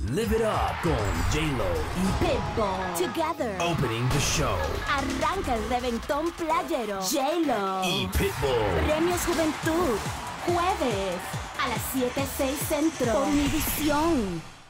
Live It Up con J-Lo y PITBULL. Together. Opening the Show. Arranca el reventón playero. J-Lo y PITBULL. Premios Juventud. Jueves a las 7:06 Centro. Por mi visión.